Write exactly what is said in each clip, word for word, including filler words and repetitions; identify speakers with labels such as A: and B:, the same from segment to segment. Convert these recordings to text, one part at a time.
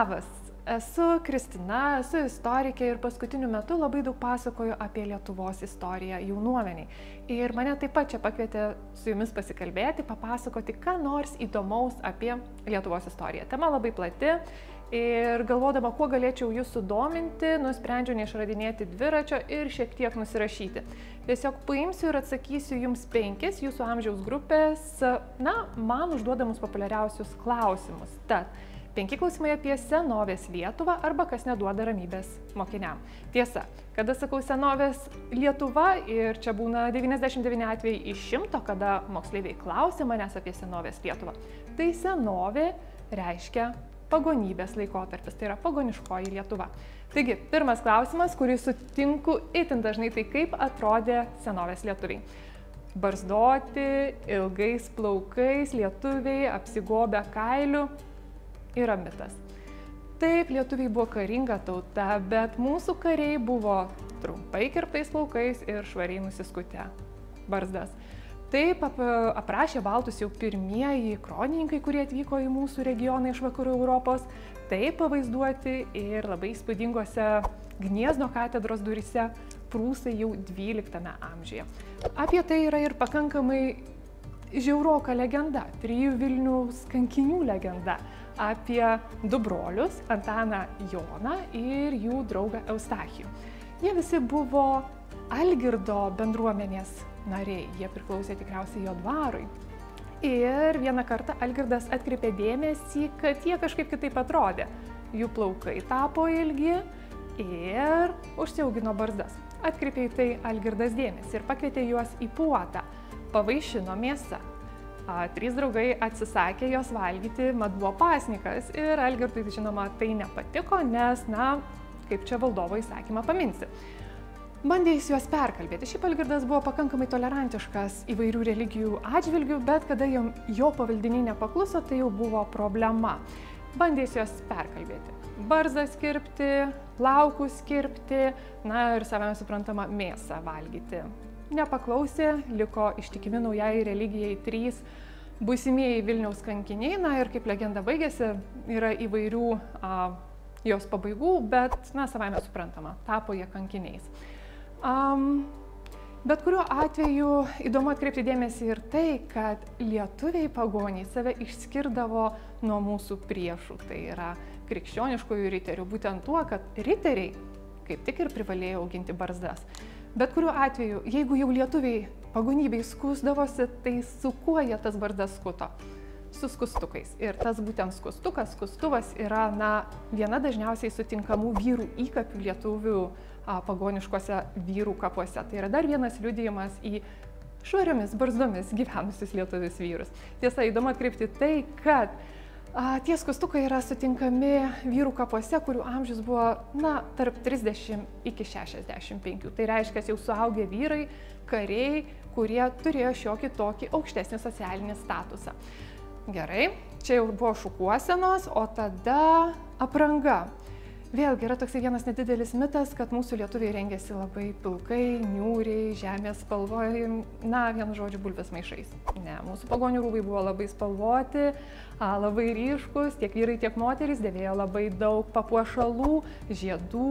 A: Labas, esu Kristina, esu istorikė ir paskutiniu metu labai daug pasakoju apie Lietuvos istoriją jaunuomeniai. Ir mane taip pat čia pakvietė su jumis pasikalbėti, papasakoti, ką nors įdomaus apie Lietuvos istoriją. Tema labai plati ir galvodama, kuo galėčiau jūs sudominti, nusprendžiau neišradinėti dviračio ir šiek tiek nusirašyti. Tiesiog paimsiu ir atsakysiu jums penkis jūsų amžiaus grupės, na, man užduodamus populiariausius klausimus. Tad, penki klausimai apie senovės Lietuvą arba kas neduoda ramybės mokiniam. Tiesa, kada sakau senovės Lietuva ir čia būna devyniasdešimt devyni atvejai iš šimto, kada moksleiviai klausia manęs apie senovės Lietuvą, tai senovė reiškia pagonybės laikotarpis, tai yra pagoniškoji Lietuva. Taigi, pirmas klausimas, kurį sutinku itin dažnai, tai kaip atrodė senovės lietuviai. Barzdoti, ilgais plaukais, lietuviai apsigobę kailiu yra mitas. Taip, lietuviai buvo karinga tauta, bet mūsų kariai buvo trumpai kirptais plaukais ir švariai nusiskutę barzdas. Taip ap, aprašė baltus jau pirmieji kronininkai, kurie atvyko į mūsų regioną iš vakarų Europos. Taip pavaizduoti ir labai įspūdingose Gniezno katedros durise prūsai jau dvyliktame amžiuje. Apie tai yra ir pakankamai žiauroka legenda, trijų Vilniaus kankinių legenda apie du brolius, Antaną Joną ir jų draugą Eustachijų. Jie visi buvo Algirdo bendruomenės nariai, jie priklausė tikriausiai jo dvarui. Ir vieną kartą Algirdas atkreipė dėmesį, kad jie kažkaip kitaip atrodė. Jų plaukai tapo ilgi ir užsiaugino barzdas. Atkreipė į tai Algirdas dėmesį ir pakvietė juos į puotą, pavaišino mėsa. A, trys draugai atsisakė jos valgyti, mat buvo pasnikas ir Algirdui, žinoma, tai nepatiko, nes, na, kaip čia valdovo įsakymą paminsi. Bandė jis juos perkalbėti. Šiaip Algirdas buvo pakankamai tolerantiškas įvairių religijų atžvilgių, bet kada jo, jo pavaldiniai nepakluso, tai jau buvo problema. Bandė jis juos perkalbėti. Barzdas kirpti, plaukus kirpti, na ir savame suprantama mėsą valgyti. Nepaklausė, liko ištikimi naujai religijai trys būsimieji Vilniaus kankiniai, na ir kaip legenda baigėsi, yra įvairių a, jos pabaigų, bet, na, savame suprantama, tapo jie kankiniais. Um, bet kuriuo atveju įdomu atkreipti dėmesį ir tai, kad lietuviai pagoniai save išskirdavo nuo mūsų priešų, tai yra krikščioniškųjų riterių, būtent tuo, kad riteriai kaip tik ir privalėjo auginti barzdas. Bet kuriuo atveju, jeigu jau lietuviai pagonybei skusdavosi, tai su kuo jie tas barzdas skuto? Su skustukais. Ir tas būtent skustukas, skustuvas yra, na, viena dažniausiai sutinkamų vyrų įkapių lietuvių a, pagoniškose vyrų kapuose. Tai yra dar vienas liudijimas į švariomis barzdomis gyvenusius lietuvius vyrus. Tiesa, įdomu atkreipti tai, kad a, tie skustukai yra sutinkami vyrų kapuose, kurių amžius buvo, na, tarp trisdešimt iki šešiasdešimt penkių. Tai reiškia, jau suaugę vyrai, kariai, kurie turėjo šiokį tokį aukštesnį socialinį statusą. Gerai, čia jau buvo šukuosenos, o tada apranga. Vėlgi yra toksai vienas nedidelis mitas, kad mūsų lietuviai rengėsi labai pilkai, niūriai, žemės spalvoje, na, vienu žodžiu, bulvės maišais. Ne, mūsų pagonių rūbai buvo labai spalvoti, labai ryškus, tiek vyrai, tiek moterys dėvėjo labai daug papuošalų, žiedų,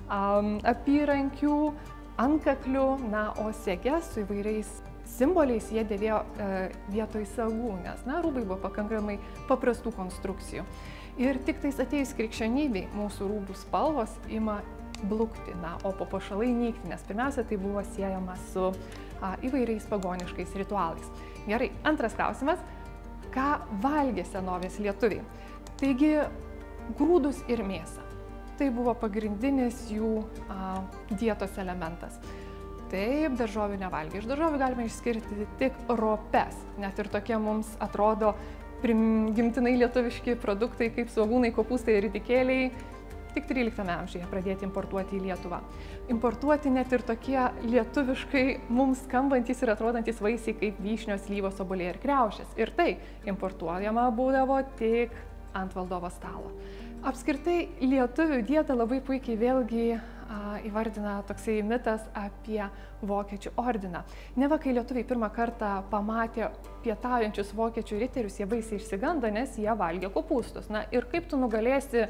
A: apyrankių, antkaklių, na, o seges su įvairiais simboliais jie dėvėjo e, vietoj sagų, nes, na, rūbai buvo pakankamai paprastų konstrukcijų. Ir tik tais atėjus krikščionybei mūsų rūbų spalvos ima blukti, na, o papuošalai nykti, nes pirmiausia tai buvo siejama su a, įvairiais pagoniškais ritualais. Gerai, antras klausimas. Ką valgė senovės lietuviai? Taigi, grūdus ir mėsą. Tai buvo pagrindinis jų a, dietos elementas. Taip, daržovių nevalgė. Iš daržovių galime išskirti tik ropes. Net ir tokie mums atrodo gimtinai lietuviški produktai kaip svogūnai, kopūstai ir ridikėliai tik tryliktame amžiuje pradėti importuoti į Lietuvą. Importuoti net ir tokie lietuviškai mums skambantis ir atrodantis vaisiai kaip vyšnios, slyvos, obuoliai ir kriaušės. Ir tai importuojama būdavo tik ant valdovo stalo. Apskritai lietuvių dietą labai puikiai vėlgi a, įvardina toksai mitas apie vokiečių ordiną. Neva kai lietuviai pirmą kartą pamatė pietaujančius vokiečių riterius, jie baisiai išsigando, nes jie valgė kopūstus. Na ir kaip tu nugalėsi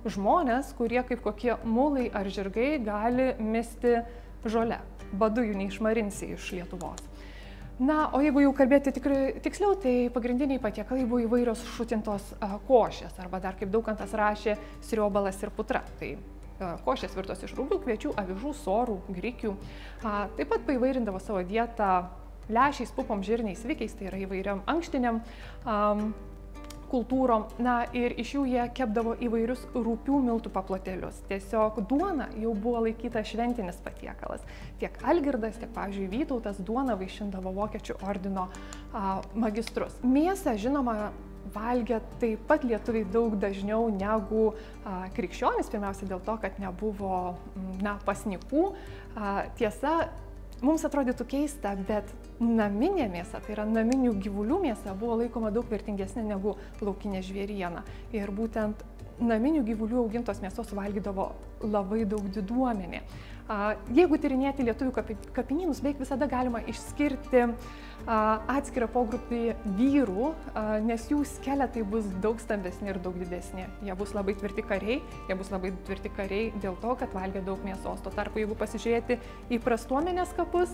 A: žmonės, kurie kaip kokie mulai ar žirgai gali misti žolę. Badu jų neišmarinsi iš Lietuvos. Na, o jeigu jau kalbėti tikrai tiksliau, tai pagrindiniai patiekalai buvo įvairios šutintos a, košės, arba dar kaip Daukantas rašė, sriobalas ir putra. Tai a, košės virtos iš rugių, kviečių, avižų, sorų, grikių. A, taip pat paįvairindavo savo dietą lęšiais, pupom, žirniais, vikiais, tai yra įvairiam ankštiniam a, kultūrom. Na ir iš jų jie kepdavo įvairius rūpių miltų paplotėlius. Tiesiog duona jau buvo laikyta šventinis patiekalas. Tiek Algirdas, tiek, pavyzdžiui, Vytautas duona vaišindavo Vokiečių ordino a, magistrus. Mėsą, žinoma, valgė taip pat lietuviai daug dažniau negu a, krikščionys, pirmiausia dėl to, kad nebuvo na, pasnikų. A, tiesa, mums atrodytų keista, bet naminė mėsa, tai yra naminių gyvulių mėsa, buvo laikoma daug vertingesnė negu laukinė žvėriena. Ir būtent naminių gyvulių augintos mėsos valgydavo labai daug diduomenė. Jeigu tyrinėti lietuvių kapinynus, beveik visada galima išskirti atskirą pogrupį vyrų, nes jų skeletai bus daug stambesni ir daug didesni. Jie bus labai tvirti kariai, jie bus labai tvirti kariai dėl to, kad valgė daug mėsos. Tuo tarpu, jeigu pasižiūrėti į prastuomenės kapus,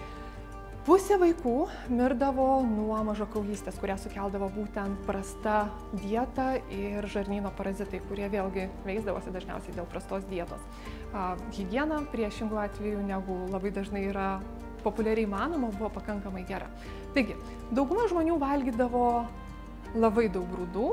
A: pusė vaikų mirdavo nuo mažakraujystės, kurią sukeldavo būtent prasta dieta ir žarnyno parazitai, kurie vėlgi veisdavosi dažniausiai dėl prastos dietos. Higiena priešingų atveju, negu labai dažnai yra populiariai manoma, buvo pakankamai gera. Taigi, dauguma žmonių valgydavo labai daug grūdų,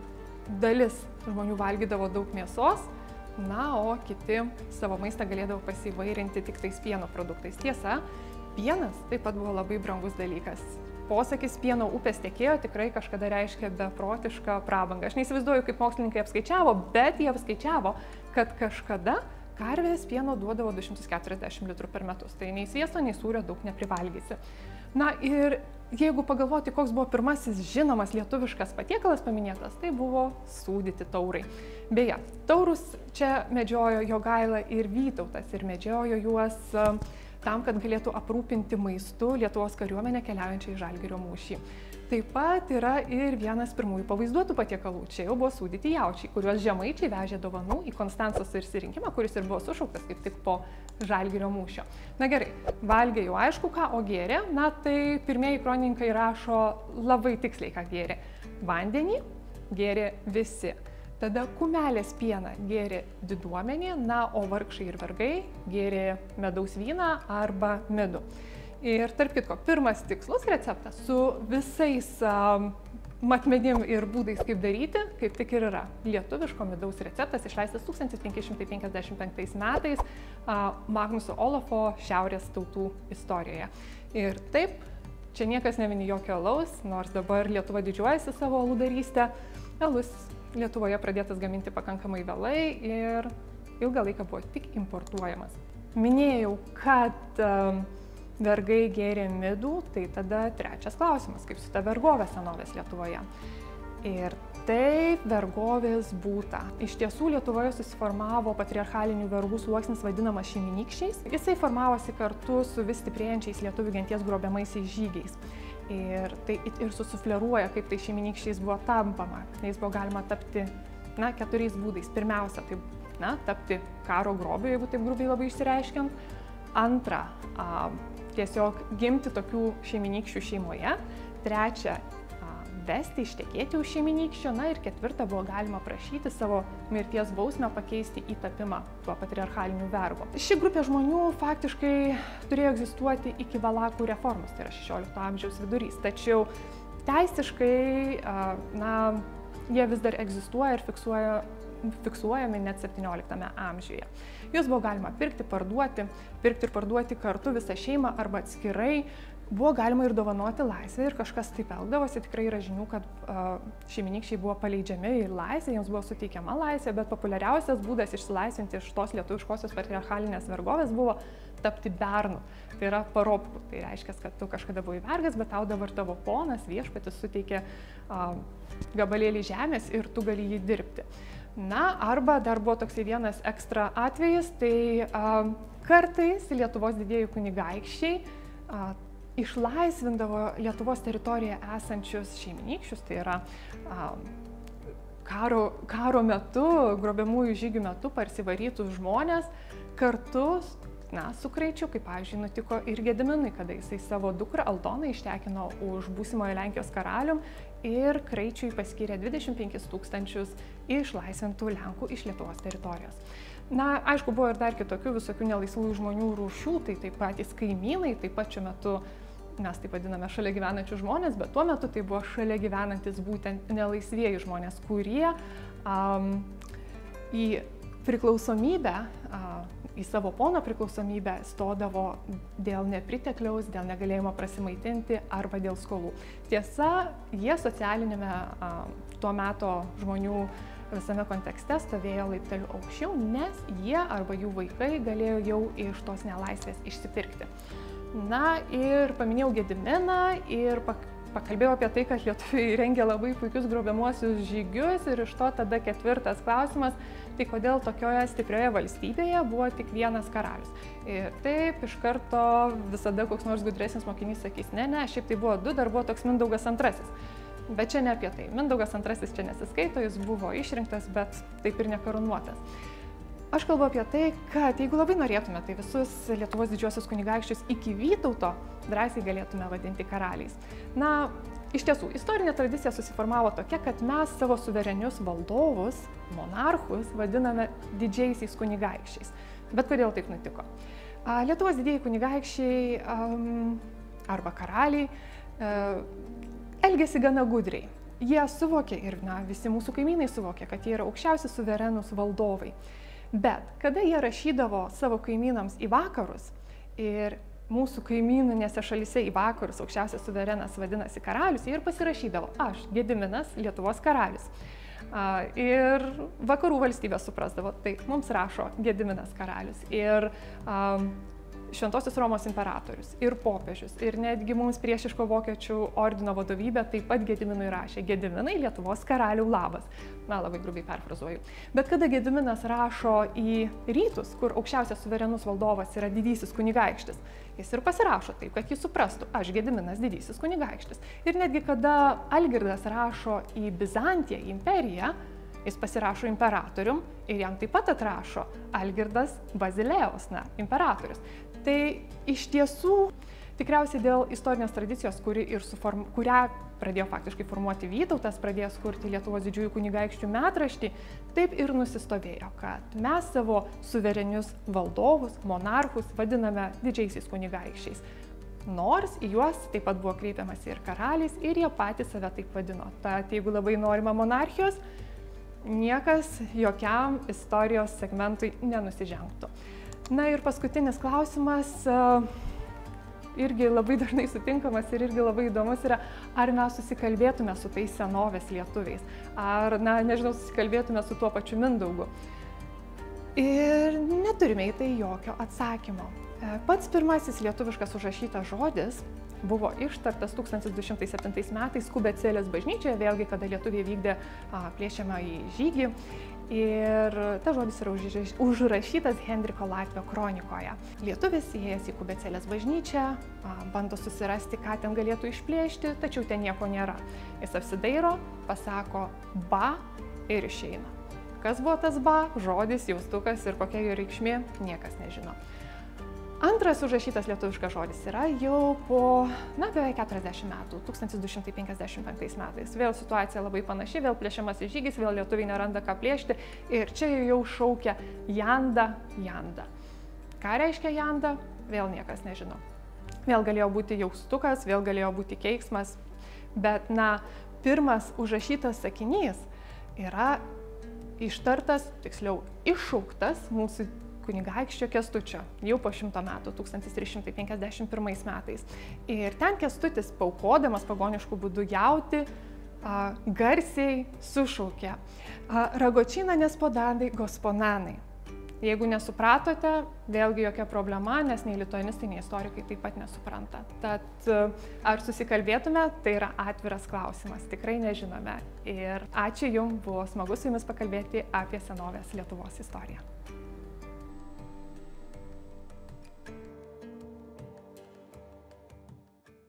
A: dalis žmonių valgydavo daug mėsos, na, o kiti savo maistą galėdavo pasivairinti tik tais pieno produktais. Tiesa, pienas taip pat buvo labai brangus dalykas. Posakis pieno upės tekėjo tikrai kažkada reiškia beprotišką prabangą. Aš neįsivaizduoju, kaip mokslininkai apskaičiavo, bet jie apskaičiavo, kad kažkada karvės pieno duodavo du šimtus keturiasdešimt litrų per metus. Tai nei sviesto, nei sūrio daug neprivalgysi. Na ir jeigu pagalvoti, koks buvo pirmasis žinomas lietuviškas patiekalas paminėtas, tai buvo sūdyti taurai. Beje, taurus čia medžiojo Jogaila ir Vytautas ir medžiojo juos tam, kad galėtų aprūpinti maistu Lietuvos kariuomenę keliaujančią į Žalgirio mūšį. Taip pat yra ir vienas pirmųjų pavaizduotų patiekalų. Čia jau buvo sūdyti jaučiai, kuriuos žemaičiai vežė dovanų į Konstancos susirinkimą, kuris ir buvo sušauktas kaip tik po Žalgirio mūšio. Na gerai, valgė jau aišku ką, o gėrė, na tai pirmieji kronininkai rašo labai tiksliai, ką gėrė. Vandenį gėrė visi. Tada kumelės pieną gėrė diduomenė, na, o vargšai ir vergai gėrė medaus vyną arba midų. Ir tarp kitko, pirmas tikslus receptas su visais um, matmenim ir būdais, kaip daryti, kaip tik ir yra lietuviško midaus receptas, išleistas tūkstantis penki šimtai penkiasdešimt penktais metais uh, Magnuso Olafo Šiaurės tautų istorijoje. Ir taip, čia niekas nemini jokio alaus, nors dabar Lietuva didžiuojasi savo aludarystę. Alus Lietuvoje pradėtas gaminti pakankamai vėlai ir ilgą laiką buvo tik importuojamas. Minėjau, kad um, vergai gėrė midų, tai tada trečias klausimas, kaip su ta vergovė senovės Lietuvoje. Ir taip, vergovės būta. Iš tiesų Lietuvoje susiformavo patriarchalinių vergų sluoksnis vadinamas šeimynykščiais. Jisai formavosi kartu su vis stiprėjančiais lietuvių genties grobiamaisiais žygiais. Ir tai ir susufleruoja, kaip tai šeimynykščiais buvo tampama. Jais buvo galima tapti, na, keturiais būdais. Pirmiausia, tai, na, tapti karo grobiu, jeigu taip grubiai labai išsireiškiant. Antra, a, tiesiog gimti tokių šeimynykščių šeimoje. Trečia, vesti, ištekėti už šeimynykščio. Na ir ketvirta, buvo galima prašyti savo mirties bausmę pakeisti į tapimą tuo patriarchaliniu vergu. Ši grupė žmonių faktiškai turėjo egzistuoti iki Valakų reformos, tai yra šešiolikto amžiaus vidurys. Tačiau teisiškai, na, jie vis dar egzistuoja ir fiksuoja, fiksuojami net septynioliktame amžiuje. Juos buvo galima pirkti, parduoti, pirkti ir parduoti kartu visą šeimą arba atskirai. Buvo galima ir dovanoti laisvę ir kažkas taip elgdavosi. Tikrai yra žinių, kad uh, šeimynykščiai buvo paleidžiami į laisvę, jiems buvo suteikiama laisvė, bet populiariausias būdas išsilaisvinti iš tos lietuviškosios patriarchalinės vergovės buvo tapti bernu. Tai yra paropku. Tai reiškia, kad tu kažkada buvai vergas, bet tau dabar tavo ponas, viešpatis suteikė uh, gabalėlį žemės ir tu gali jį dirbti. Na, arba dar buvo toksai vienas ekstra atvejis, tai uh, kartais Lietuvos didieji kunigaikščiai uh, išlaisvindavo Lietuvos teritorijoje esančius šeimynykščius, tai yra a, karo, karo metu, grobiamųjų žygių metu parsivarytus žmonės kartu, na, su Kraičiu, kaip, pavyzdžiui, nutiko ir Gediminui, kada jisai savo dukrą Aldoną ištekino už būsimojo Lenkijos karalium ir Kraičiui paskyrė dvidešimt penkis tūkstančius išlaisvintų Lenkų iš Lietuvos teritorijos. Na, aišku, buvo ir dar kitokių visokių nelaisvųjų žmonių rūšių, tai taip patys kaimynai, taip pat šiuo metu mes taip vadiname šalia gyvenančių žmonės, bet tuo metu tai buvo šalia gyvenantis būtent nelaisvieji žmonės, kurie um, į priklausomybę, uh, į savo pono priklausomybę stodavo dėl nepritekliaus, dėl negalėjimo prasimaitinti arba dėl skolų. Tiesa, jie socialinėme uh, tuo meto žmonių visame kontekste stovėjo laipteliu aukščiau, nes jie arba jų vaikai galėjo jau iš tos nelaisvės išsipirkti. Na ir paminėjau Gediminą ir pakalbėjau apie tai, kad lietuviai rengia labai puikius grobiamuosius žygius ir iš to tada ketvirtas klausimas, tai kodėl tokioje stiprioje valstybėje buvo tik vienas karalius. Ir taip iš karto visada koks nors gudresnis mokinys sakys, ne, ne, šiaip tai buvo du, dar buvo toks Mindaugas antrasis. Bet čia ne apie tai. Mindaugas antrasis čia nesiskaito, jis buvo išrinktas, bet taip ir nekarūnuotas. Aš kalbu apie tai, kad jeigu labai norėtume, tai visus Lietuvos didžiosios kunigaikščius iki Vytauto drąsiai galėtume vadinti karaliais. Na, iš tiesų, istorinė tradicija susiformavo tokia, kad mes savo suverenius valdovus, monarchus, vadiname didžiaisiais kunigaikščiais. Bet kodėl taip nutiko? Lietuvos didieji kunigaikščiai um, arba karaliai uh, elgėsi gana gudriai. Jie suvokė ir na, visi mūsų kaimynai suvokė, kad jie yra aukščiausi suverenūs valdovai. Bet kada jie rašydavo savo kaimynams į vakarus ir mūsų kaimyninėse šalyse į vakarus aukščiausias suverenas vadinasi karalius, jie ir pasirašydavo, aš, Gediminas, Lietuvos karalius. Ir vakarų valstybė suprasdavo, taip, mums rašo Gediminas karalius. Ir um, Šventosios Romos imperatorius ir popiežius ir netgi mums priešiško vokiečių ordino vadovybė taip pat Gediminui rašė Gediminai Lietuvos karalių labas. Na, labai grubiai perfrazuoju. Bet kada Gediminas rašo į rytus, kur aukščiausias suverenus valdovas yra didysis kunigaikštis, jis ir pasirašo taip, kad jis suprastų, aš Gediminas didysis kunigaikštis. Ir netgi kada Algirdas rašo į Bizantiją, į imperiją, jis pasirašo imperatorium ir jam taip pat atrašo Algirdas Bazilėjaus, na, imperatorius. Tai iš tiesų, tikriausiai dėl istorinės tradicijos, kuri ir suform, kurią pradėjo faktiškai formuoti Vytautas, pradėjo kurti Lietuvos didžiųjų kunigaikščių metraštį, taip ir nusistovėjo, kad mes savo suverenius valdovus, monarchus vadiname didžiaisiais kunigaikščiais. Nors į juos taip pat buvo kreipiamas ir karaliais, ir jie patys save taip vadino. Tad jeigu labai norima monarchijos, niekas jokiam istorijos segmentui nenusižengtų. Na ir paskutinis klausimas, irgi labai dažnai sutinkamas ir irgi labai įdomus yra, ar mes susikalbėtume su tais senovės lietuviais, ar, na, nežinau, susikalbėtume su tuo pačiu Mindaugu. Ir neturime į tai jokio atsakymo. Pats pirmasis lietuviškas užrašytas žodis buvo ištartas tūkstantis du šimtai septintais metais Kubecelės bažnyčioje, vėlgi, kada lietuviai vykdė plėšiamą į žygį. Ir tas žodis yra užrašytas Henriko Latvio kronikoje. Lietuvis įėjęs į Kubecelės bažnyčią, bando susirasti, ką ten galėtų išplėšti, tačiau ten nieko nėra. Jis apsidairo, pasako ba ir išeina. Kas buvo tas ba, žodis, jaustukas ir kokia jo reikšmė, niekas nežino. Antras užrašytas lietuviškas žodis yra jau po, na, beveik keturiasdešimt metų, tūkstantis du šimtai penkiasdešimt penktais metais. Vėl situacija labai panaši, vėl plėšiamasis žygis, vėl lietuviai neranda ką plėšti ir čia jau šaukia janda, janda. Ką reiškia janda? Vėl niekas nežino. Vėl galėjo būti jaustukas, vėl galėjo būti keiksmas, bet, na, pirmas užrašytas sakinys yra ištartas, tiksliau, iššauktas mūsų kunigaikščio Kęstučio jau po šimto metų, tūkstantis trys šimtai penkiasdešimt pirmais metais. Ir ten Kęstutis, paukodamas pagoniškų būdų jauti, a, garsiai sušaukė Ragočina nespodadai gosponanai. Jeigu nesupratote, vėlgi jokia problema, nes nei lituanistai, nei istorikai taip pat nesupranta. Tad ar susikalbėtume, tai yra atviras klausimas, tikrai nežinome. Ir ačiū Jums, buvo smagu su Jumis pakalbėti apie senovės Lietuvos istoriją.